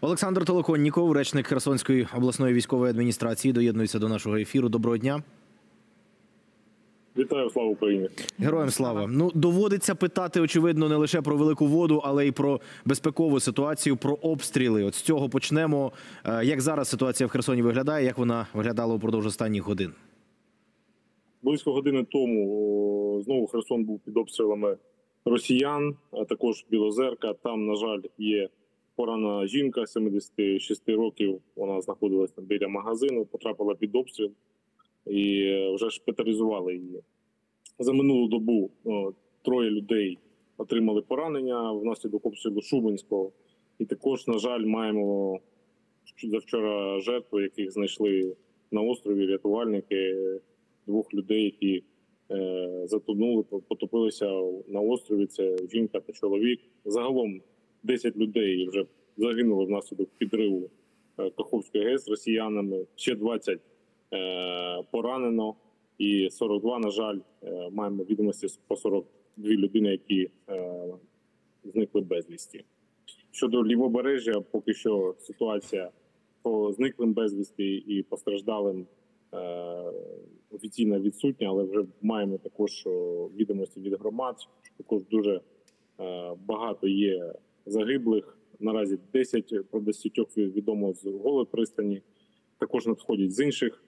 Олександр Толоконніков, речник Херсонської обласної військової адміністрації, доєднується до нашого ефіру. Доброго дня. Вітаю, слава Україні. Героям слава. Доводиться питати, очевидно, не лише про велику воду, але й про безпекову ситуацію, про обстріли. От з цього почнемо. Як зараз ситуація в Херсоні виглядає, як вона виглядала упродовж останніх годин? Близько години тому знову Херсон був під обстрілами росіян, а також Білозерка. Там, на жаль, є поранена жінка 76 років. Вона знаходилася біля магазину, потрапила під обстріл і вже шпиталізували її. За минулу добу 3 людей отримали поранення внаслідок обстрілу Шубинського. І також, на жаль, маємо завчора жертви, яких знайшли на острові рятувальники, 2 людей, які затонули, потопилися на острові. Це жінка та чоловік. Загалом 10 людей вже загинули внаслідок підриву Каховської ГЕС росіянами. Ще 20 поранено і 42, на жаль, маємо відомості по 42 людини, які зникли безвісті. Щодо Лівобережжя, поки що ситуація по зниклим безвісті і постраждалим офіційно відсутня, але вже маємо також відомості від громад, що також дуже багато є загиблих. Наразі 10, про 10 відомо з Голої пристані, також надходять з інших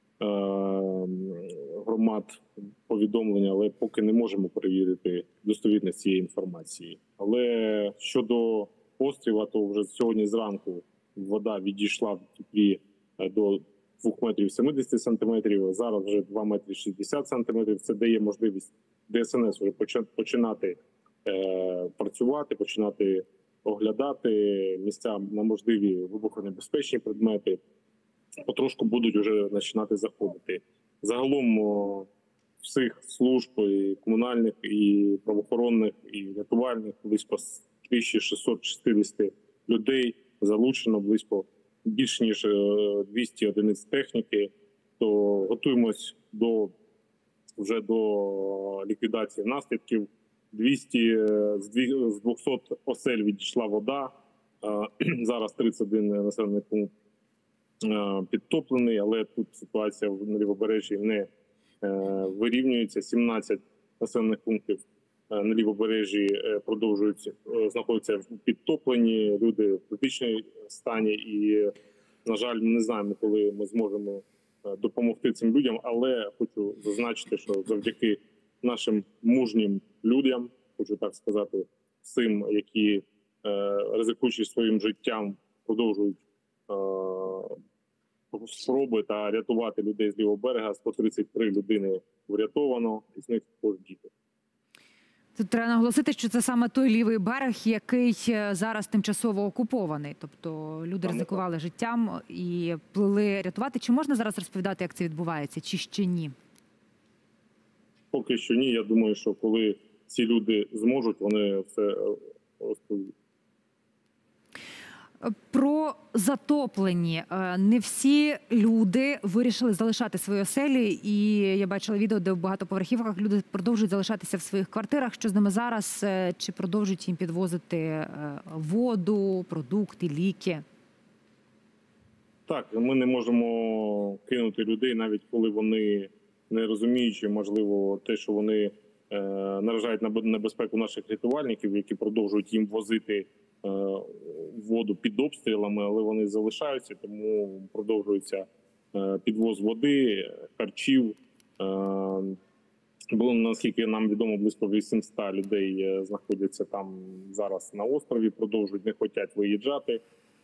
громад повідомлення, але поки не можемо перевірити достовірність цієї інформації. Але щодо острова, то вже сьогодні зранку вода відійшла в теплі до 2 метрів 70 сантиметрів, зараз вже 2 метри 60 сантиметрів. Це дає можливість ДСНС вже починати працювати, починати оглядати місця на можливі вибухонебезпечні предмети. Потрошку будуть вже починати заходити. Загалом всіх служб, і комунальних, і правоохоронних, і рятувальних, близько 1660 людей залучено, близько більш ніж 200 одиниць техніки. То готуємось вже до ліквідації наслідків. 200 з 200 осель відійшла вода. Зараз 31 населений пункт підтоплений, але тут ситуація на Лівобережжі не вирівнюється. 17 населених пунктів на Лівобережжі продовжують знаходитися в підтопленні, люди в критичній стані. І, на жаль, ми не знаємо, коли ми зможемо допомогти цим людям, але хочу зазначити, що завдяки нашим мужнім людям, хочу так сказати, цим, які ризикуючи своїм життям, продовжують спроби та рятувати людей з лівого берега. 133 людини врятовано, із них також діти. Тут треба наголосити, що це саме той лівий берег, який зараз тимчасово окупований. Тобто люди ризикували життям і плили рятувати. Чи можна зараз розповідати, як це відбувається, чи ще ні? Поки що ні. Я думаю, що коли ці люди зможуть, вони все розповідуть. Про затоплені. Не всі люди вирішили залишати свої оселі. І я бачила відео, де в багатоповерхівках люди продовжують залишатися в своїх квартирах. Що з ними зараз? Чи продовжують їм підвозити воду, продукти, ліки? Так, ми не можемо кинути людей, навіть коли вони не розуміючи, можливо, те, що вони наражають на небезпеку наших рятувальників, які продовжують їм возити воду під обстрілами, але вони залишаються, тому продовжується підвоз води, харчів. Було, наскільки нам відомо, близько 800 людей знаходяться там зараз на острові, продовжують, не хочуть виїжджати.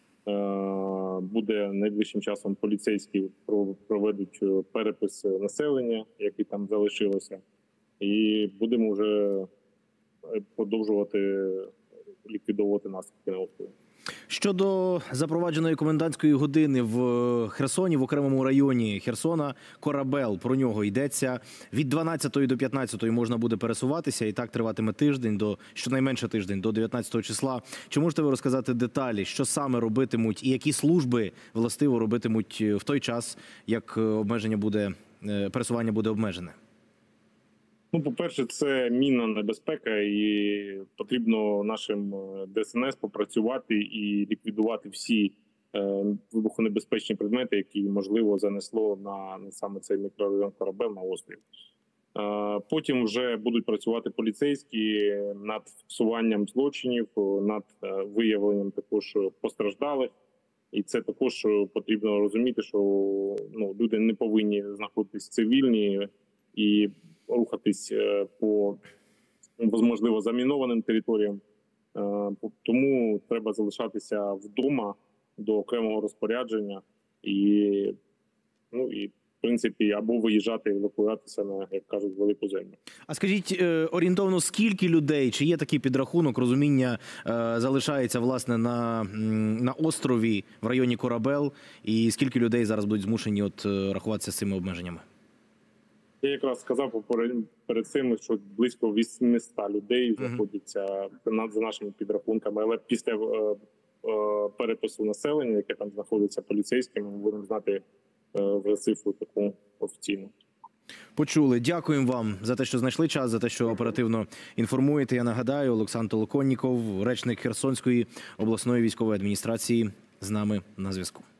Буде найближчим часом поліцейські проведуть перепис населення, яке там залишилося, і будемо вже продовжувати ліквідовувати наслідки на острові. Щодо запровадженої комендантської години в Херсоні, в окремому районі Херсона, Корабел, про нього йдеться. Від 12 до 15 можна буде пересуватися, і так триватиме тиждень, щонайменше тиждень, до 19 числа. Чи можете ви розказати деталі, що саме робитимуть і які служби властиво робитимуть в той час, як пересування буде обмежене? Ну, по-перше, це мінна небезпека, і потрібно нашим ДСНС попрацювати і ліквідувати всі вибухонебезпечні предмети, які, можливо, занесло на саме цей мікрорайон Корабель на острів. Потім вже будуть працювати поліцейські над фіксуванням злочинів, над виявленням також постраждалих. І це також потрібно розуміти, що люди не повинні знаходитись цивільні і рухатись по, можливо, замінованим територіям. Тому треба залишатися вдома до окремого розпорядження і в принципі, або виїжджати, евакуюватися на, як кажуть, велику землю. А скажіть, орієнтовно, скільки людей, чи є такий підрахунок, розуміння, залишається, власне, на острові в районі Корабел, і скільки людей зараз будуть змушені рахуватися з цими обмеженнями? Я якраз сказав перед цим, що близько 800 людей знаходяться за нашими підрахунками, але після перепису населення, яке там знаходиться поліцейськими, ми будемо знати вже цифру таку офіційну. Почули. Дякуємо вам за те, що знайшли час, за те, що оперативно інформуєте. Я нагадаю, Олександр Толоконніков, речник Херсонської обласної військової адміністрації, з нами на зв'язку.